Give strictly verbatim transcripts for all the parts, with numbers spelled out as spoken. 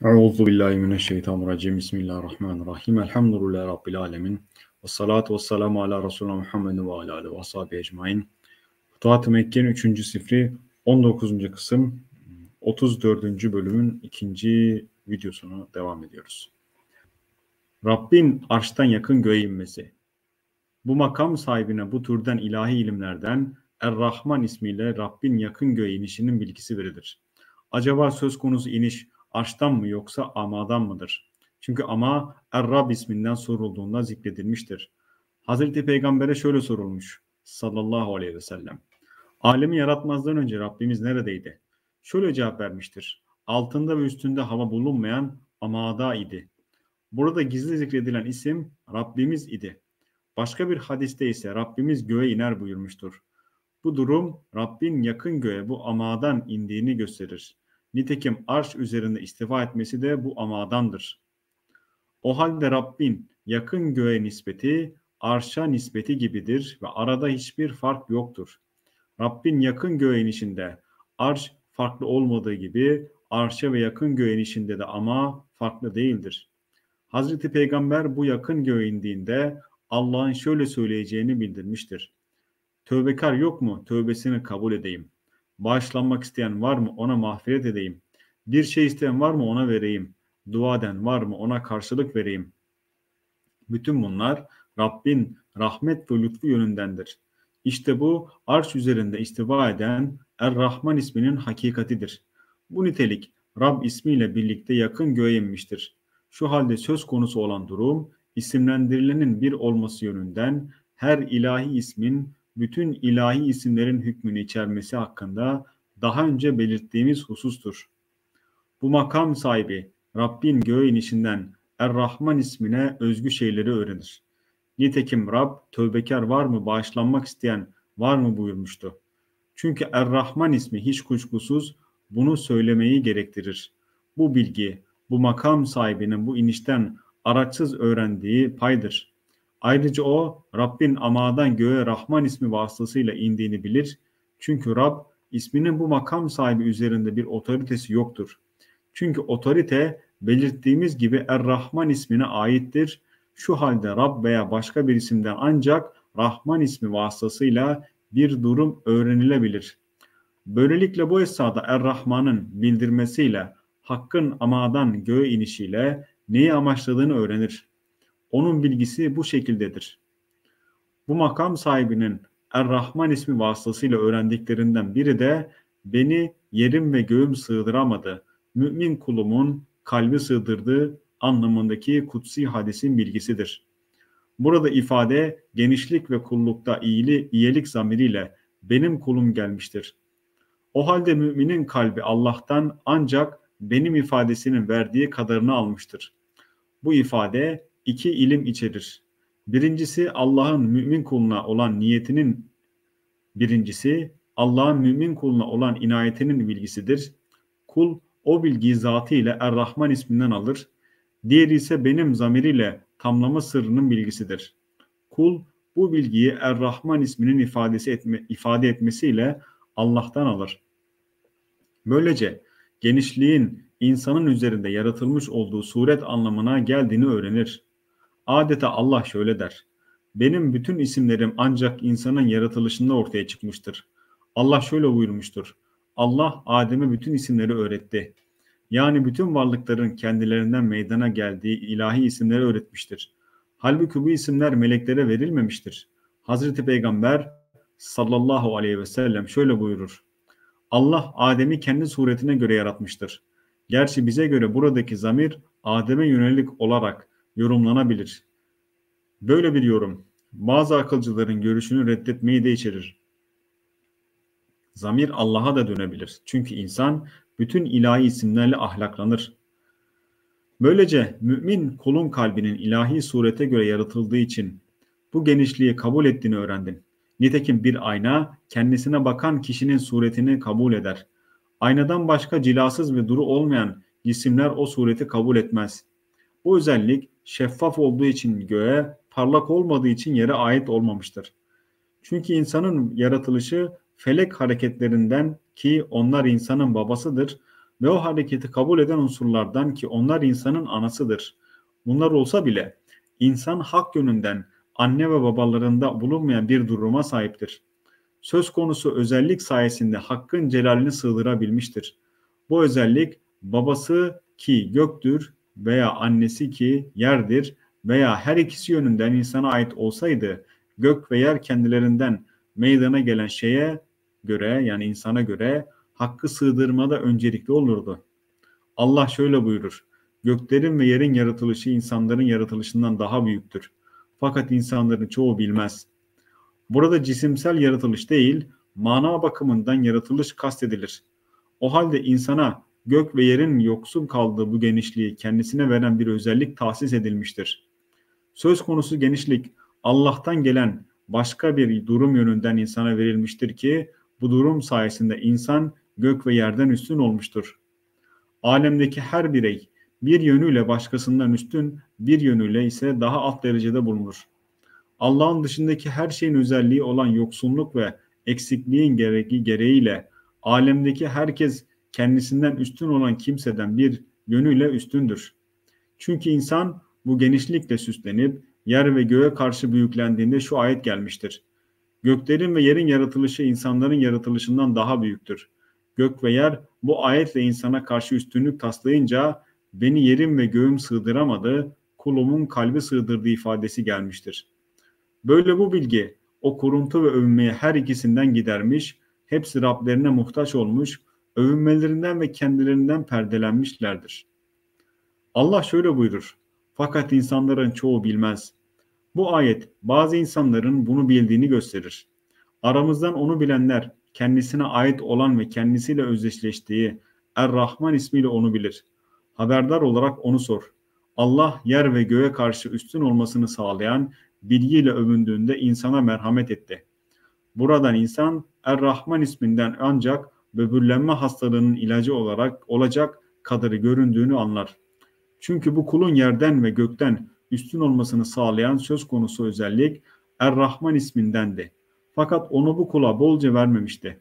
Euzu billahi mineşşeytanirracim. Bismillahirrahmanirrahim. Elhamdülillahi Rabbil alemin. Ve salatu ve selamu ala Resulü Muhammed ve ala alihi ve sahbihi ecmain. Futuhat-ı Mekke'nin üçüncü sifri on dokuzuncu kısım otuz dördüncü bölümün ikinci videosuna devam ediyoruz. Rabbin arştan yakın göğe inmesi. Bu makam sahibine bu türden ilahi ilimlerden Er-Rahman ismiyle Rabbin yakın göğe inişinin bilgisi verilir. Acaba söz konusu iniş arştan mı yoksa amadan mıdır? Çünkü ama Er-Rab isminden sorulduğunda zikredilmiştir. Hazreti Peygamber'e şöyle sorulmuş sallallahu aleyhi ve sellem. Alemi yaratmazdan önce Rabbimiz neredeydi? Şöyle cevap vermiştir. Altında ve üstünde hava bulunmayan amada idi. Burada gizli zikredilen isim Rabbimiz idi. Başka bir hadiste ise Rabbimiz göğe iner buyurmuştur. Bu durum Rabbin yakın göğe bu amadan indiğini gösterir. Nitekim arş üzerinde istiva etmesi de bu amadandır. O halde Rabbin yakın göğe nispeti arşa nispeti gibidir ve arada hiçbir fark yoktur. Rabbin yakın göğe inişinde arş farklı olmadığı gibi arşa ve yakın göğe inişinde de ama farklı değildir. Hazreti Peygamber bu yakın göğe indiğinde Allah'ın şöyle söyleyeceğini bildirmiştir. Tövbekar yok mu? Tövbesini kabul edeyim. Bağışlanmak isteyen var mı? Ona mağfiret edeyim. Bir şey isteyen var mı? Ona vereyim. Dua eden var mı? Ona karşılık vereyim. Bütün bunlar Rabbin rahmet ve lütfu yönündendir. İşte bu arş üzerinde istiva eden Er-Rahman isminin hakikatidir. Bu nitelik Rab ismiyle birlikte yakın göğe inmiştir. Şu halde söz konusu olan durum isimlendirilenin bir olması yönünden her ilahi ismin bütün ilahi isimlerin hükmünü içermesi hakkında daha önce belirttiğimiz husustur. Bu makam sahibi Rabbin göğe inişinden Er-Rahman ismine özgü şeyleri öğrenir. Nitekim Rab tövbekar var mı, bağışlanmak isteyen var mı buyurmuştu. Çünkü Er-Rahman ismi hiç kuşkusuz bunu söylemeyi gerektirir. Bu bilgi, bu makam sahibinin bu inişten araçsız öğrendiği paydır. Ayrıca o Rabbin amadan göğe Rahman ismi vasıtasıyla indiğini bilir. Çünkü Rab isminin bu makam sahibi üzerinde bir otoritesi yoktur. Çünkü otorite belirttiğimiz gibi Er-Rahman ismine aittir. Şu halde Rab veya başka bir isimden ancak Rahman ismi vasıtasıyla bir durum öğrenilebilir. Böylelikle bu esnada Er-Rahman'ın bildirmesiyle Hakk'ın amadan göğe inişiyle neyi amaçladığını öğrenir. Onun bilgisi bu şekildedir. Bu makam sahibinin Er-Rahman ismi vasıtasıyla öğrendiklerinden biri de beni yerim ve göğüm sığdıramadı, mümin kulumun kalbi sığdırdığı anlamındaki kutsi hadisin bilgisidir. Burada ifade genişlik ve kullukta iyili, iyilik zamiriyle benim kulum gelmiştir. O halde müminin kalbi Allah'tan ancak benim ifadesinin verdiği kadarını almıştır. Bu ifade iki ilim içerir. Birincisi Allah'ın mümin kuluna olan niyetinin birincisi Allah'ın mümin kuluna olan inayetinin bilgisidir. Kul o bilgiyi zatıyla Er-Rahman isminden alır. Diğeri ise benim zamiriyle tamlama sırrının bilgisidir. Kul bu bilgiyi Er-Rahman isminin ifadesi etme, ifade etmesiyle Allah'tan alır. Böylece genişliğin insanın üzerinde yaratılmış olduğu suret anlamına geldiğini öğrenir. Adeta Allah şöyle der. Benim bütün isimlerim ancak insanın yaratılışında ortaya çıkmıştır. Allah şöyle buyurmuştur. Allah Adem'e bütün isimleri öğretti. Yani bütün varlıkların kendilerinden meydana geldiği ilahi isimleri öğretmiştir. Halbuki bu isimler meleklere verilmemiştir. Hazreti Peygamber sallallahu aleyhi ve sellem şöyle buyurur. Allah Adem'i kendi suretine göre yaratmıştır. Gerçi bize göre buradaki zamir Adem'e yönelik olarak yorumlanabilir. Böyle bir yorum bazı akılcıların görüşünü reddetmeyi de içerir. Zamir Allah'a da dönebilir. Çünkü insan bütün ilahi isimlerle ahlaklanır. Böylece mümin kulun kalbinin ilahi surete göre yaratıldığı için bu genişliği kabul ettiğini öğrendin. Nitekim bir ayna kendisine bakan kişinin suretini kabul eder. Aynadan başka cilasız ve duru olmayan cisimler o sureti kabul etmez. Bu özellik şeffaf olduğu için göğe, parlak olmadığı için yere ait olmamıştır. Çünkü insanın yaratılışı felek hareketlerinden ki onlar insanın babasıdır. ve o hareketi kabul eden unsurlardan ki onlar insanın anasıdır. Bunlar olsa bile insan hak yönünden anne ve babalarında bulunmayan bir duruma sahiptir. Söz konusu özellik sayesinde hakkın celalini sığdırabilmiştir. Bu özellik babası ki göktür veya annesi ki yerdir veya her ikisi yönünden insana ait olsaydı gök ve yer kendilerinden meydana gelen şeye göre yani insana göre hakkı sığdırmada öncelikli olurdu. Allah şöyle buyurur: göklerin ve yerin yaratılışı insanların yaratılışından daha büyüktür. Fakat insanların çoğu bilmez. Burada cisimsel yaratılış değil, mana bakımından yaratılış kastedilir. O halde insana gök ve yerin yoksun kaldığı bu genişliği kendisine veren bir özellik tahsis edilmiştir. Söz konusu genişlik Allah'tan gelen başka bir durum yönünden insana verilmiştir ki bu durum sayesinde insan gök ve yerden üstün olmuştur. Alemdeki her birey bir yönüyle başkasından üstün, bir yönüyle ise daha alt derecede bulunur. Allah'ın dışındaki her şeyin özelliği olan yoksunluk ve eksikliğin gereği gereğiyle alemdeki herkes kendisinden üstün olan kimseden bir yönüyle üstündür. Çünkü insan bu genişlikle süslenip yer ve göğe karşı büyüklendiğinde şu ayet gelmiştir: göklerin ve yerin yaratılışı insanların yaratılışından daha büyüktür. Gök ve yer bu ayetle insana karşı üstünlük taslayınca beni yerim ve göğüm sığdıramadı, kulumun kalbi sığdırdı ifadesi gelmiştir. Böyle bu bilgi o kuruntu ve övünmeyi her ikisinden gidermiş, hepsi Rablerine muhtaç olmuş, övünmelerinden ve kendilerinden perdelenmişlerdir. Allah şöyle buyurur: fakat insanların çoğu bilmez. Bu ayet bazı insanların bunu bildiğini gösterir. Aramızdan onu bilenler kendisine ait olan ve kendisiyle özdeşleştiği Er-Rahman ismiyle onu bilir. Haberdar olarak onu sor. Allah yer ve göğe karşı üstün olmasını sağlayan bilgiyle övündüğünde insana merhamet etti. Buradan insan Er-Rahman isminden ancak böbürlenme hastalığının ilacı olarak olacak kadarı göründüğünü anlar. Çünkü bu kulun yerden ve gökten üstün olmasını sağlayan söz konusu özellik Er-Rahman ismindendi. Fakat onu bu kula bolca vermemişti.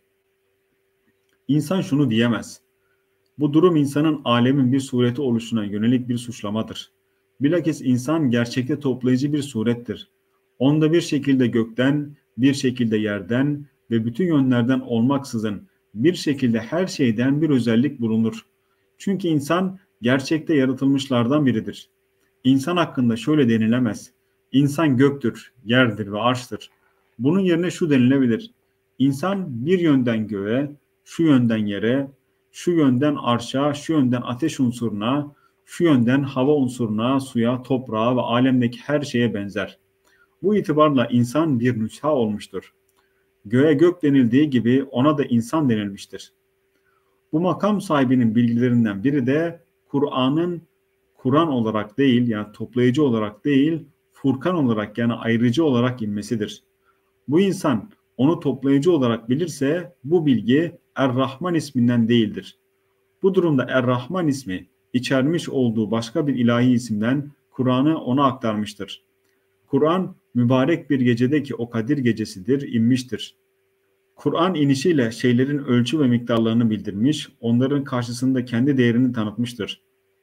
İnsan şunu diyemez: bu durum insanın alemin bir sureti oluşuna yönelik bir suçlamadır. Bilakis insan gerçekte toplayıcı bir surettir. Onda bir şekilde gökten, bir şekilde yerden ve bütün yönlerden olmaksızın bir şekilde her şeyden bir özellik bulunur. Çünkü insan gerçekte yaratılmışlardan biridir. İnsan hakkında şöyle denilemez: İnsan göktür, yerdir ve arştır. Bunun yerine şu denilebilir: İnsan bir yönden göğe, şu yönden yere, şu yönden arşa, şu yönden ateş unsuruna, şu yönden hava unsuruna, suya, toprağa ve alemdeki her şeye benzer. Bu itibarla insan bir nüsha olmuştur. Göğe gök denildiği gibi ona da insan denilmiştir. Bu makam sahibinin bilgilerinden biri de Kur'an'ın Kur'an olarak değil yani toplayıcı olarak değil, Furkan olarak yani ayrıcı olarak inmesidir. Bu insan onu toplayıcı olarak bilirse bu bilgi Er-Rahman isminden değildir. Bu durumda Er-Rahman ismi içermiş olduğu başka bir ilahi isimden Kur'an'ı ona aktarmıştır. Kur'an mübarek bir gecedeki o Kadir gecesidir, inmiştir. Kur'an inişiyle şeylerin ölçü ve miktarlarını bildirmiş, onların karşısında kendi değerini tanıtmıştır.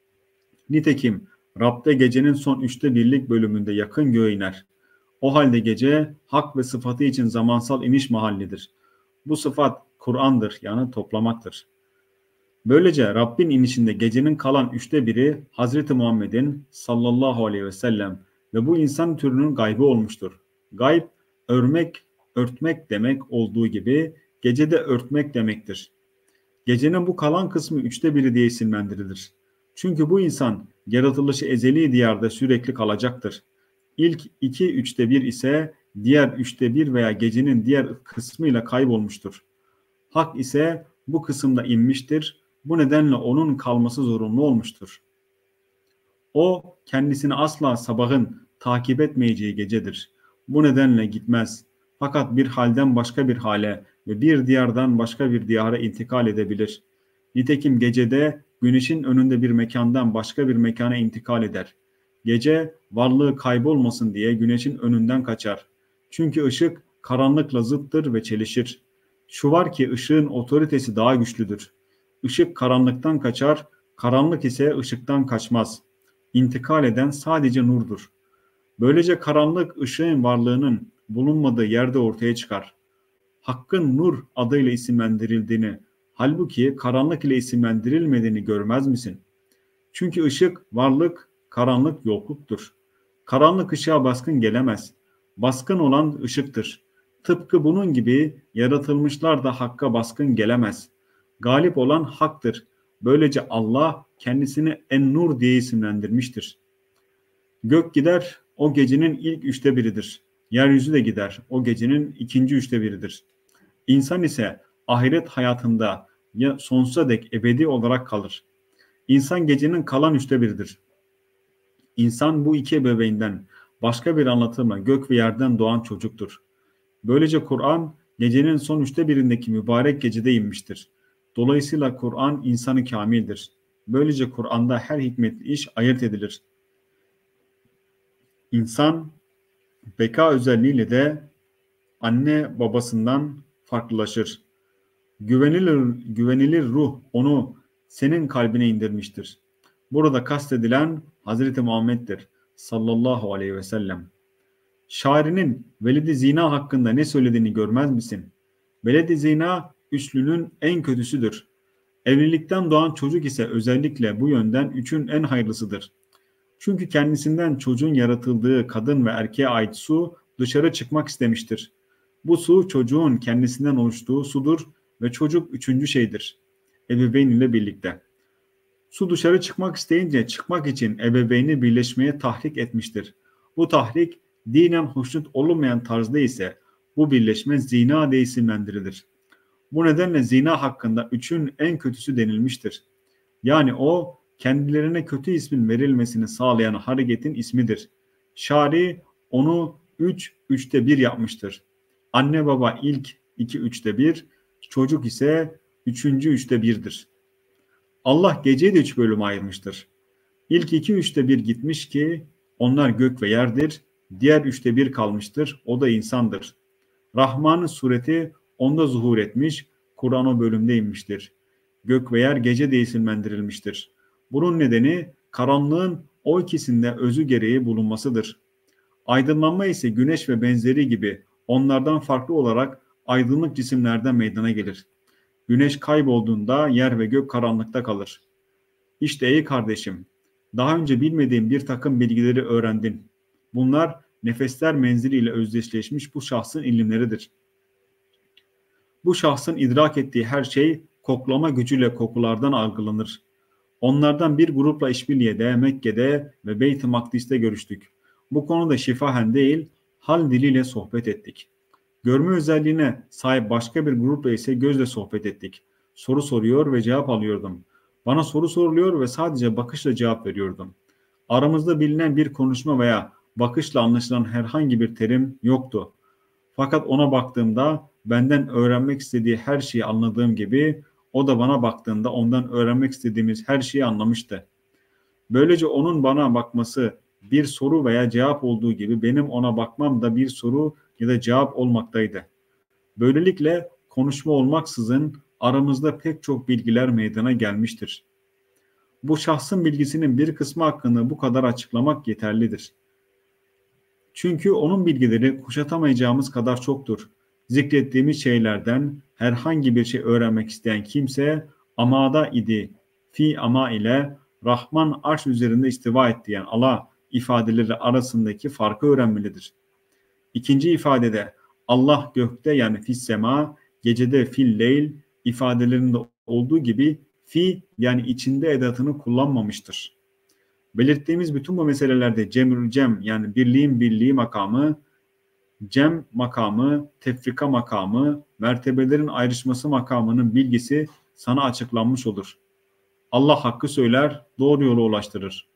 Nitekim Rab'de gecenin son üçte birlik bölümünde yakın göğe iner. O halde gece hak ve sıfatı için zamansal iniş mahallidir. Bu sıfat Kur'an'dır yani toplamaktır. Böylece Rabbin inişinde gecenin kalan üçte biri Hazreti Muhammed'in sallallahu aleyhi ve sellem ve bu insan türünün gaybı olmuştur. Gayb, örmek, örtmek demek olduğu gibi gecede örtmek demektir. Gecenin bu kalan kısmı üçte biri diye isimlendirilir. Çünkü bu insan yaratılışı ezeli diyarda sürekli kalacaktır. İlk iki üçte bir ise diğer üçte bir veya gecenin diğer kısmıyla kaybolmuştur. Hak ise bu kısımda inmiştir. Bu nedenle onun kalması zorunlu olmuştur. O kendisini asla sabahın takip etmeyeceği gecedir. Bu nedenle gitmez. Fakat bir halden başka bir hale ve bir diyardan başka bir diyara intikal edebilir. Nitekim gecede güneşin önünde bir mekandan başka bir mekana intikal eder. Gece varlığı kaybolmasın diye güneşin önünden kaçar. Çünkü ışık karanlıkla zıttır ve çelişir. Şu var ki ışığın otoritesi daha güçlüdür. Işık karanlıktan kaçar, karanlık ise ışıktan kaçmaz. İntikal eden sadece nurdur. Böylece karanlık ışığın varlığının bulunmadığı yerde ortaya çıkar. Hakkın nur adıyla isimlendirildiğini, halbuki karanlık ile isimlendirilmediğini görmez misin? Çünkü ışık varlık, karanlık yokluktur. Karanlık ışığa baskın gelemez. Baskın olan ışıktır. Tıpkı bunun gibi yaratılmışlar da hakka baskın gelemez. Galip olan haktır. Böylece Allah kendisini En-Nur diye isimlendirmiştir. Gök gider, o gecenin ilk üçte biridir. Yeryüzü de gider, o gecenin ikinci üçte biridir. İnsan ise ahiret hayatında ya sonsuza dek ebedi olarak kalır. İnsan gecenin kalan üçte biridir. İnsan bu iki ebeveynden başka bir anlatımla gök ve yerden doğan çocuktur. Böylece Kur'an gecenin son üçte birindeki mübarek gecede inmiştir. Dolayısıyla Kur'an insanı kamildir. Böylece Kur'an'da her hikmetli iş ayırt edilir. İnsan beka özelliğiyle de anne babasından farklılaşır. Güvenilir, güvenilir ruh onu senin kalbine indirmiştir. Burada kastedilen Hazreti Muhammed'dir sallallahu aleyhi ve sellem. Şairinin veledi zina hakkında ne söylediğini görmez misin? Veledi zina üçlünün en kötüsüdür. Evlilikten doğan çocuk ise özellikle bu yönden üçün en hayırlısıdır. Çünkü kendisinden çocuğun yaratıldığı kadın ve erkeğe ait su dışarı çıkmak istemiştir. Bu su çocuğun kendisinden oluştuğu sudur ve çocuk üçüncü şeydir. Ebeveyn ile birlikte. Su dışarı çıkmak isteyince çıkmak için ebeveyni birleşmeye tahrik etmiştir. Bu tahrik dinen hoşnut olunmayan tarzda ise bu birleşme zina diye isimlendirilir. Bu nedenle zina hakkında üçün en kötüsü denilmiştir. Yani o kendilerine kötü ismin verilmesini sağlayan hareketin ismidir. Şari onu üç, üçte bir yapmıştır. Anne baba ilk iki, üçte bir, çocuk ise üçüncü üçte birdir. Allah geceyi de üç bölüme ayırmıştır. İlk iki üçte bir gitmiş ki onlar gök ve yerdir. Diğer üçte bir kalmıştır. O da insandır. Rahman'ın sureti onda zuhur etmiş. Kur'an o bölümde inmiştir. Gök ve yer gece de isimlendirilmiştir. Bunun nedeni karanlığın o ikisinde özü gereği bulunmasıdır. Aydınlanma ise güneş ve benzeri gibi onlardan farklı olarak aydınlık cisimlerden meydana gelir. Güneş kaybolduğunda yer ve gök karanlıkta kalır. İşte ey kardeşim, daha önce bilmediğin bir takım bilgileri öğrendin. Bunlar nefesler menziliyle özdeşleşmiş bu şahsın ilimleridir. Bu şahsın idrak ettiği her şey koklama gücüyle kokulardan algılanır. Onlardan bir grupla işbirliğiyle Mekke'de ve Beyt-i Makdis'te görüştük. Bu konuda şifahen değil, hal diliyle sohbet ettik. Görme özelliğine sahip başka bir grupla ise gözle sohbet ettik. Soru soruyor ve cevap alıyordum. Bana soru soruluyor ve sadece bakışla cevap veriyordum. Aramızda bilinen bir konuşma veya bakışla anlaşılan herhangi bir terim yoktu. Fakat ona baktığımda benden öğrenmek istediği her şeyi anladığım gibi o da bana baktığında ondan öğrenmek istediğimiz her şeyi anlamıştı. Böylece onun bana bakması bir soru veya cevap olduğu gibi benim ona bakmam da bir soru ya da cevap olmaktaydı. Böylelikle konuşma olmaksızın aramızda pek çok bilgiler meydana gelmiştir. Bu şahsın bilgisinin bir kısmı hakkında bu kadar açıklamak yeterlidir. Çünkü onun bilgileri kuşatamayacağımız kadar çoktur. Zikrettiğimiz şeylerden herhangi bir şey öğrenmek isteyen kimse amada idi. Fi ama ile Rahman arş üzerinde istiva et diyen Allah ifadeleri arasındaki farkı öğrenmelidir. İkinci ifadede Allah gökte yani fis sema, gecede fil leyl ifadelerinde olduğu gibi fi yani içinde edatını kullanmamıştır. Belirttiğimiz bütün bu meselelerde cemrül cem yani birliğin birliği makamı, cem makamı, tefrika makamı, mertebelerin ayrışması makamının bilgisi sana açıklanmış olur. Allah hakkı söyler, doğru yola ulaştırır.